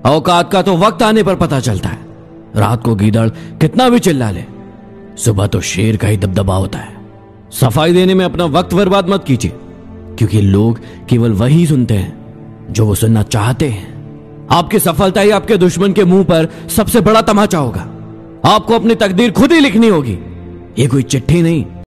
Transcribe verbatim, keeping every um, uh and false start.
औकात का तो वक्त आने पर पता चलता है। रात को गीदड़ कितना भी चिल्ला ले, सुबह तो शेर का ही दबदबा होता है। सफाई देने में अपना वक्त बर्बाद मत कीजिए, क्योंकि लोग केवल वही सुनते हैं जो वो सुनना चाहते हैं। आपकी सफलता ही आपके दुश्मन के मुंह पर सबसे बड़ा तमाचा होगा। आपको अपनी तकदीर खुद ही लिखनी होगी, ये कोई चिट्ठी नहीं।